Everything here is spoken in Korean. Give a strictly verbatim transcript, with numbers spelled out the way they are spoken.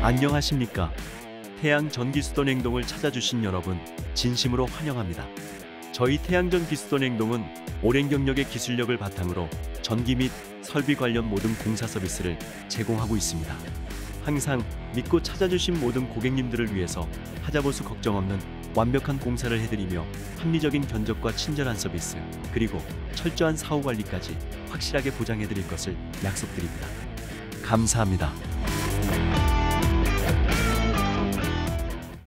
안녕하십니까? 태양전 기수돈 행동을 찾아주신 여러분 진심으로 환영합니다. 저희 태양전 기수돈 행동은 오랜 경력의 기술력을 바탕으로 전기 및 설비 관련 모든 공사 서비스를 제공하고 있습니다. 항상 믿고 찾아주신 모든 고객님들을 위해서 하자보수 걱정 없는 완벽한 공사를 해드리며 합리적인 견적과 친절한 서비스, 그리고 철저한 사후 관리까지 확실하게 보장해드릴 것을 약속드립니다. 감사합니다.